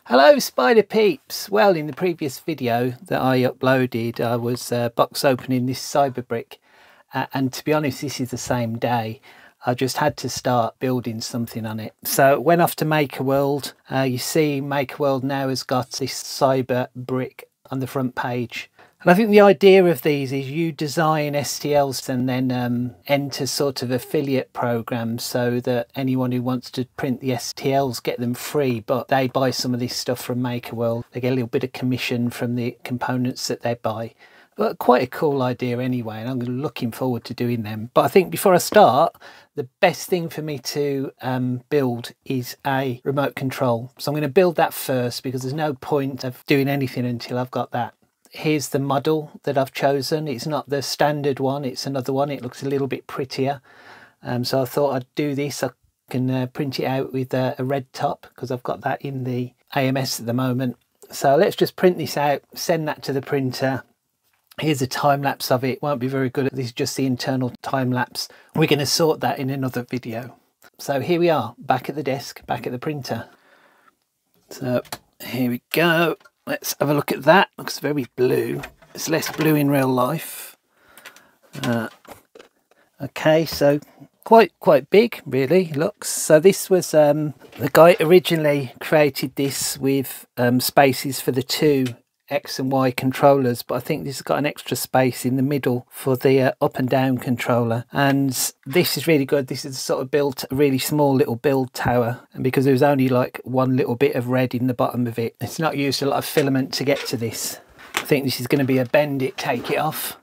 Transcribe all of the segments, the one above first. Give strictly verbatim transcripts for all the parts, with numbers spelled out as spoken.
Hello Spider Peeps! Well, in the previous video that I uploaded I was uh, box opening this CyberBrick uh, and to be honest this is the same day. I just had to start building something on it. So went off to MakerWorld. Uh, you see MakerWorld now has got this CyberBrick on the front page. And I think the idea of these is you design S T Ls and then um, enter sort of affiliate programs so that anyone who wants to print the S T Ls get them free, but they buy some of this stuff from MakerWorld. They get a little bit of commission from the components that they buy. But quite a cool idea anyway, and I'm looking forward to doing them. But I think before I start, the best thing for me to um, build is a remote control. So I'm going to build that first because there's no point of doing anything until I've got that. Here's the model that I've chosen. It's not the standard one, it's another one. It looks a little bit prettier. Um, so I thought I'd do this. I can uh, print it out with uh, a red top because I've got that in the A M S at the moment. So let's just print this out, send that to the printer. Here's a time lapse of it. Won't be very good. This is just the internal time lapse. We're going to sort that in another video. So here we are, back at the desk, back at the printer. So here we go. Let's have a look at that. Looks very blue. It's less blue in real life. Uh, okay, so quite quite big, really. Looks. So this was um, the guy originally created this with um, spaces for the two X and Y controllers, but I think this has got an extra space in the middle for the uh, up and down controller. And this is really good. This is sort of built a really small little build tower, and because there was only like one little bit of red in the bottom of it, it's not used a lot of filament to get to this. I think this is going to be a bend it, take it off.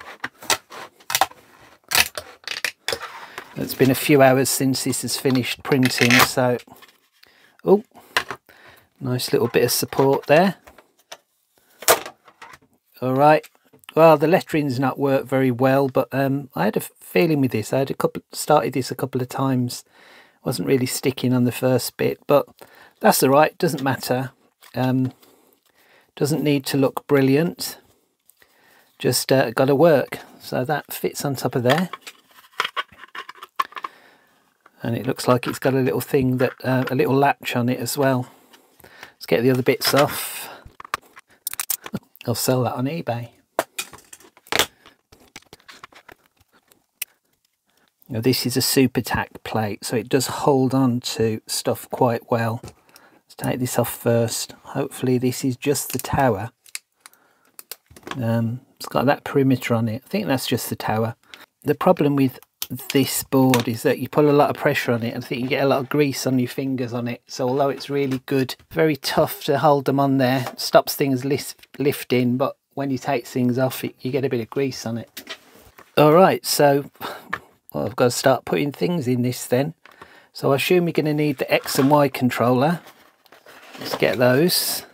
It's been a few hours since this has finished printing, so oh, nice little bit of support there. All right, well, the lettering's not worked very well, but um, I had a feeling with this. I had a couple started this a couple of times. Wasn't really sticking on the first bit, but that's all right. Doesn't matter. Um, doesn't need to look brilliant. Just uh, got to work. So that fits on top of there, and it looks like it's got a little thing that uh, a little latch on it as well. Let's get the other bits off. I'll sell that on eBay. Now this is a super tack plate, so it does hold on to stuff quite well. Let's take this off first. Hopefully this is just the tower. Um, it's got that perimeter on it. I think that's just the tower. The problem with this board is that you put a lot of pressure on it and I think you get a lot of grease on your fingers on it. So although it's really good, very tough to hold them on there, stops things lift, lifting, but when you take things off it, you get a bit of grease on it. All right, so well, I've got to start putting things in this then. So I assume you're going to need the X and Y controller. Let's get those.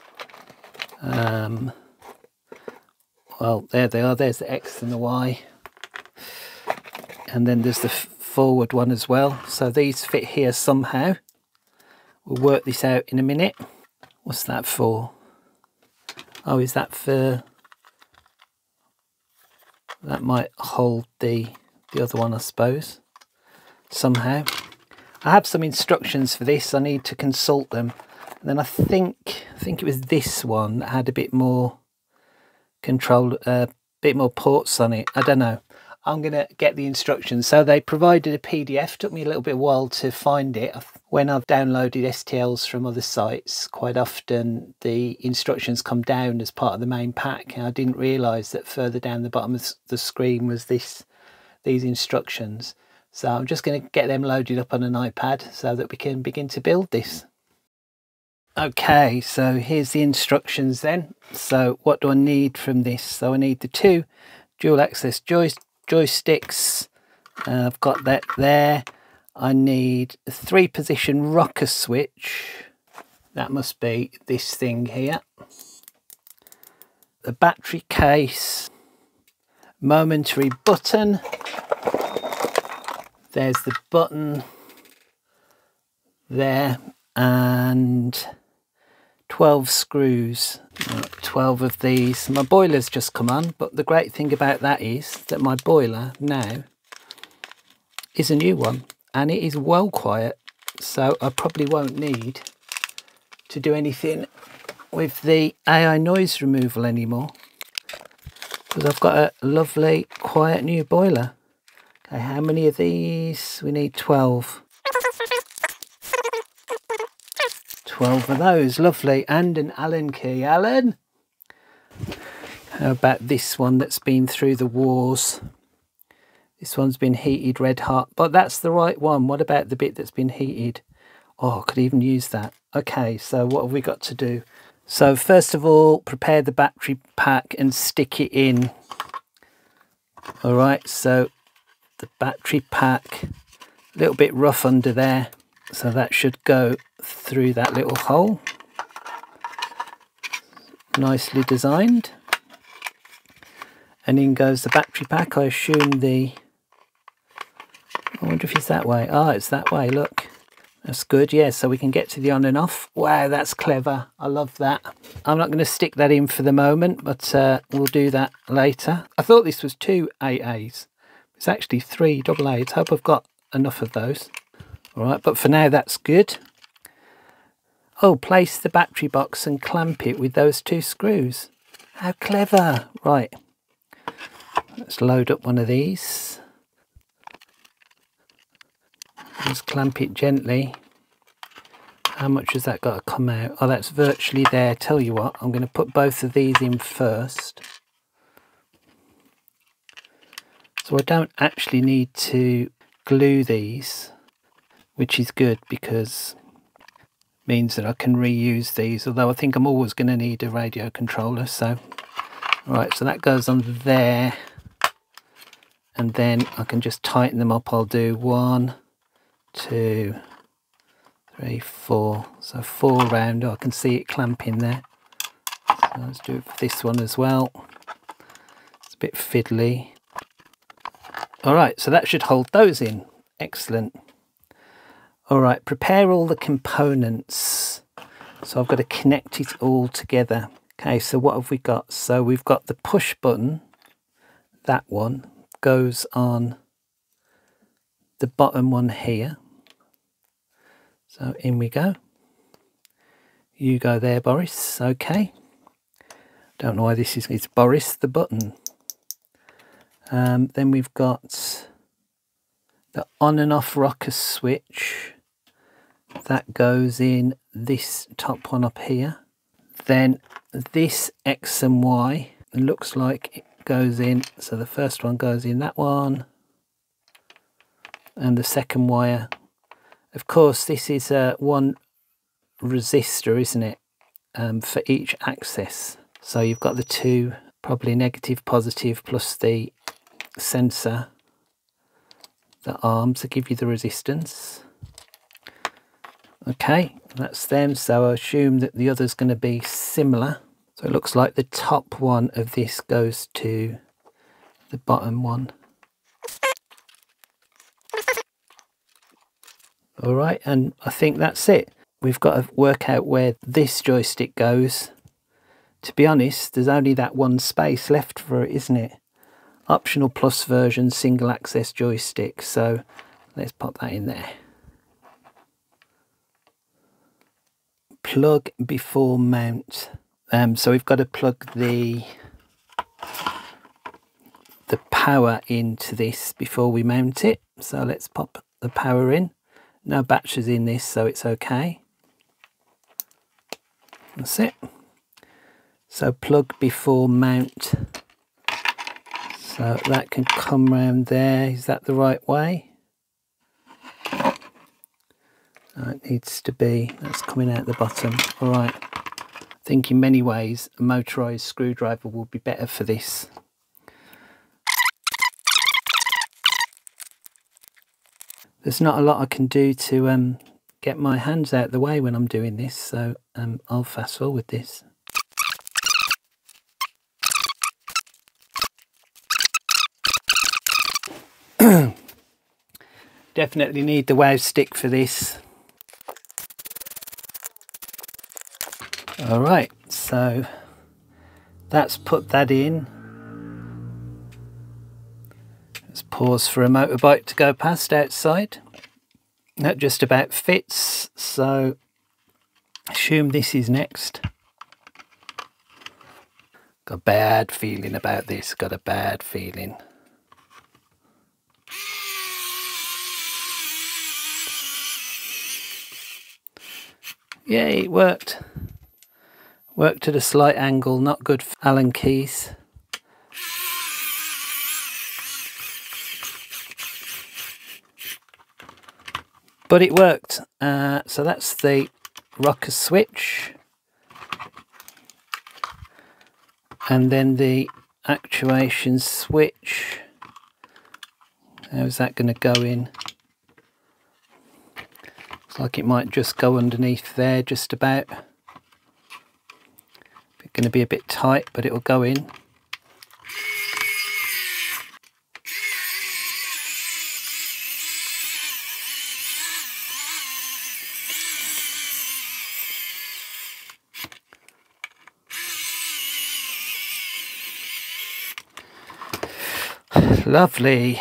Um, well, there they are. There's the X and the Y. And then there's the forward one as well. So these fit here somehow. We'll work this out in a minute. What's that for? Oh, is that for... That might hold the, the other one, I suppose. Somehow. I have some instructions for this. I need to consult them. And then I think, I think it was this one that had a bit more control, a uh, bit more ports on it. I don't know. I'm going to get the instructions. So they provided a P D F. Took me a little bit of a while to find it. When I've downloaded S T Ls from other sites, quite often the instructions come down as part of the main pack. And I didn't realise that further down the bottom of the screen was this, these instructions. So I'm just going to get them loaded up on an iPad so that we can begin to build this. Okay, so here's the instructions then. So what do I need from this? So I need the two dual access joysticks. joysticks uh, I've got that there. I need a three position rocker switch. That must be this thing here. The battery case, momentary button, there's the button there, and twelve screws. twelve of these. My boiler's just come on, but the great thing about that is that my boiler now is a new one and it is well quiet, so I probably won't need to do anything with the A I noise removal anymore, because I've got a lovely quiet new boiler. Okay, how many of these? We need twelve. twelve of those, lovely. And an Allen key. Allen! How about this one that's been through the wars? This one's been heated red hot, but that's the right one. What about the bit that's been heated? Oh, I could even use that. Okay, so what have we got to do? So first of all, prepare the battery pack and stick it in. All right, so the battery pack, a little bit rough under there. So that should go through that little hole. Nicely designed. And in goes the battery pack. I assume the... I wonder if it's that way. Ah, oh, it's that way, look. That's good, yeah, so we can get to the on and off. Wow, that's clever. I love that. I'm not going to stick that in for the moment, but uh, we'll do that later. I thought this was two A As. It's actually three double A's. Hope I've got enough of those. All right, but for now, that's good. Oh, place the battery box and clamp it with those two screws. How clever. Right. Let's load up one of these. Just clamp it gently. How much has that got to come out? Oh, that's virtually there. Tell you what, I'm going to put both of these in first. So I don't actually need to glue these, which is good because it means that I can reuse these, although I think I'm always going to need a radio controller. So, all right, so that goes on there. And then I can just tighten them up. I'll do one, two, three, four. So four round. Oh, I can see it clamping there. So let's do it for this one as well. It's a bit fiddly. All right, so that should hold those in. Excellent. All right, prepare all the components. So I've got to connect it all together. Okay, so what have we got? So we've got the push button. That one goes on the bottom one here. So in we go. You go there, Boris. Okay. Don't know why this is. It's Boris the button. Um, then we've got the on and off rocker switch. That goes in this top one up here. Then this X and Y, it looks like it goes in. So the first one goes in that one. And the second wire. Of course, this is uh, one resistor, isn't it? Um, for each axis. So you've got the two, probably negative, positive, plus the sensor, the arms that give you the resistance. Okay, that's them. So I assume that the other's going to be similar. So it looks like the top one of this goes to the bottom one. All right, and I think that's it. We've got to work out where this joystick goes. To be honest, there's only that one space left for it, isn't it? Optional plus version, single access joystick. So let's pop that in there. Plug before mount. Um, so we've got to plug the the power into this before we mount it. So let's pop the power in. No batteries in this, so it's okay. That's it. So plug before mount. So that can come round there. Is that the right way? No, it needs to be. That's coming out the bottom. All right. I think in many ways a motorised screwdriver will be better for this. There's not a lot I can do to um, get my hands out of the way when I'm doing this, so um, I'll fast forward this. Definitely need the wow stick for this. All right, so that's put that in. Let's pause for a motorbike to go past outside. That just about fits, so assume this is next. Got a bad feeling about this, got a bad feeling. Yeah, it worked. Worked at a slight angle, not good for Allen keys. But it worked. Uh, so that's the rocker switch. And then the actuation switch. How's that going to go in? Looks like it might just go underneath there, just about. It's going to be a bit tight, but it'll go in. Lovely.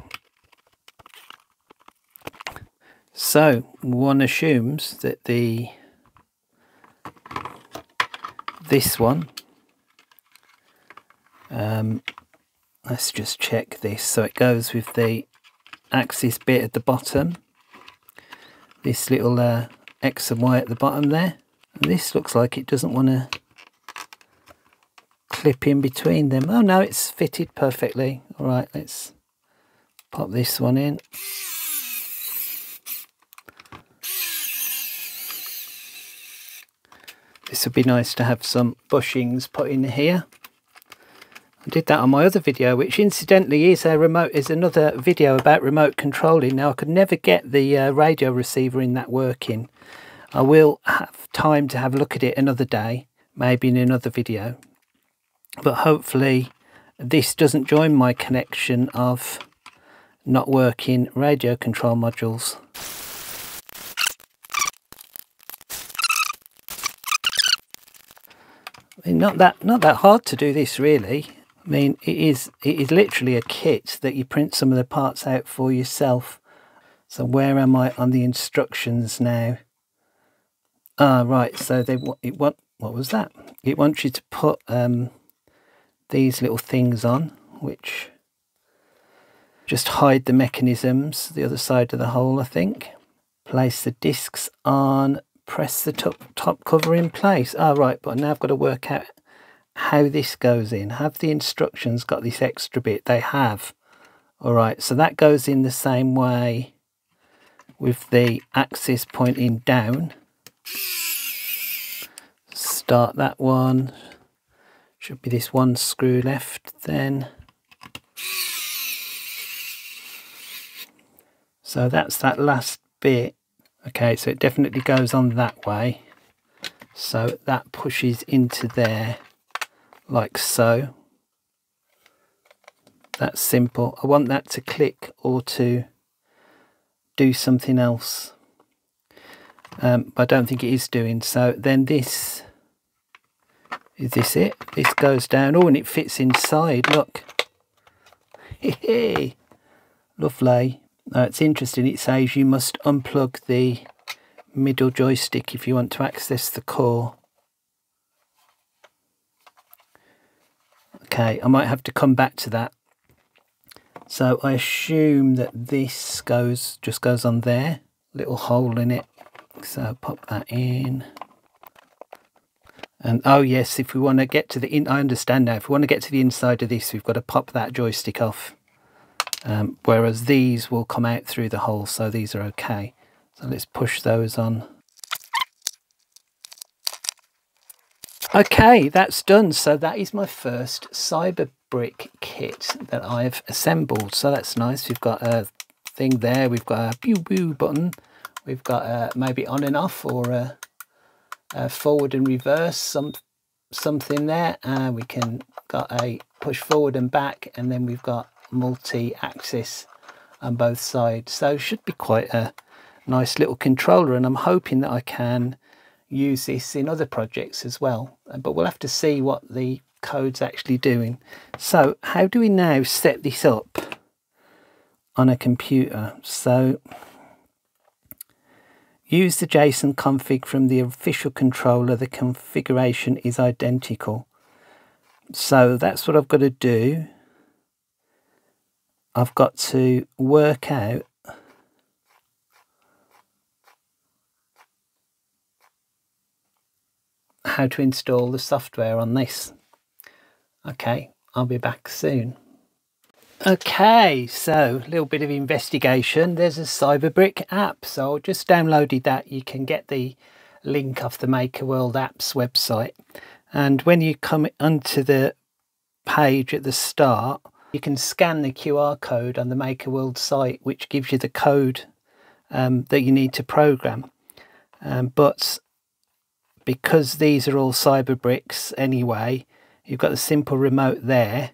So one assumes that the this one, um, let's just check this. So it goes with the axis bit at the bottom, this little uh, X and Y at the bottom there, and this looks like it doesn't want to clip in between them. Oh no, it's fitted perfectly. All right, let's pop this one in. This would be nice to have some bushings put in here. I did that on my other video, which incidentally is a remote is another video about remote controlling. Now I could never get the uh, radio receiver in that working. I will have time to have a look at it another day, maybe in another video. But hopefully this doesn't join my connection of not working radio control modules. I mean, not that not that hard to do this really. I mean, it is it is literally a kit that you print some of the parts out for yourself. So where am I on the instructions now? Ah, right. So they it want what was that? It wants you to put um, these little things on, which just hide the mechanisms, the other side of the hole, I think. Place the discs on, press the top, top cover in place. Ah, right, but now I've got to work out how this goes in. Have the instructions got this extra bit? They have. All right, so that goes in the same way with the axis pointing down. Start that one. Should be this one screw left then. So that's that last bit. Okay, so it definitely goes on that way. So that pushes into there like so. That's simple. I want that to click or to do something else. Um, but I don't think it is doing. So then this, is this it? This goes down. Oh, and it fits inside, look. Hey, lovely. Uh, it's interesting, it says you must unplug the middle joystick if you want to access the core. Okay, I might have to come back to that. So I assume that this goes just goes on there, little hole in it. So pop that in. And oh yes, if we want to get to the in, I understand now. If we want to get to the inside of this, we've got to pop that joystick off. Um, whereas these will come out through the hole, so these are okay. So let's push those on. Okay, that's done. So that is my first CyberBrick kit that I've assembled. So that's nice. We've got a thing there. We've got a pew pew button. We've got a maybe on and off, or a, a forward and reverse, some something there. And we can got a push forward and back, and then we've got multi-axis on both sides. So it should be quite a nice little controller, and I'm hoping that I can use this in other projects as well, but we'll have to see what the code's actually doing. So how do we now set this up on a computer? So Use the JSON config from the official controller. The configuration is identical. So that's what I've got to do. I've got to work out how to install the software on this. Okay, I'll be back soon. Okay, so a little bit of investigation. There's a CyberBrick app, so I just downloaded that. You can get the link off the Maker World Apps website, and when you come onto the page at the start, you can scan the Q R code on the Maker World site, which gives you the code um, that you need to program. Um, but because these are all CyberBricks anyway, you've got the simple remote there,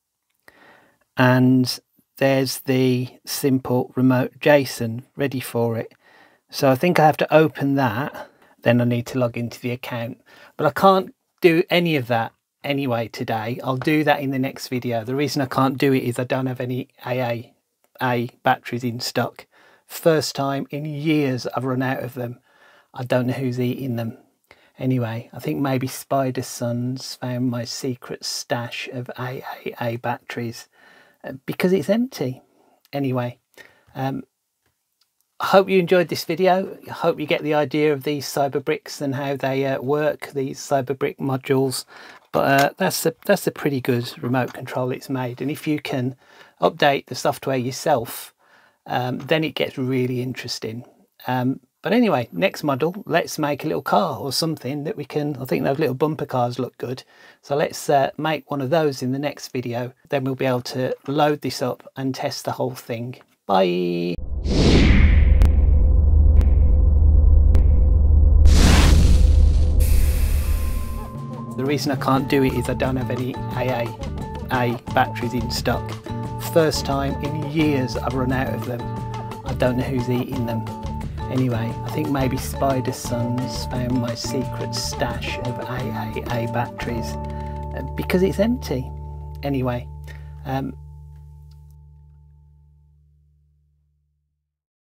and there's the simple remote JSON ready for it. So I think I have to open that, then I need to log into the account. But I can't do any of that anyway today. I'll do that in the next video. The reason I can't do it is I don't have any A A A batteries in stock. First time in years I've run out of them. I don't know who's eating them. Anyway, I think maybe SpiderChums found my secret stash of A A A batteries, because it's empty. Anyway, um, I hope you enjoyed this video. I hope you get the idea of these CyberBricks and how they uh, work, these CyberBrick modules. But uh, that's a, that's a pretty good remote control it's made. And if you can update the software yourself, um, then it gets really interesting. Um, but anyway, next model, let's make a little car or something that we can, I think those little bumper cars look good. So let's uh, make one of those in the next video. Then we'll be able to load this up and test the whole thing. Bye. The reason I can't do it is I don't have any A A A batteries in stock. First time in years I've run out of them. I don't know who's eating them. Anyway, I think maybe SpiderChums found my secret stash of A A A batteries, because it's empty. Anyway, um,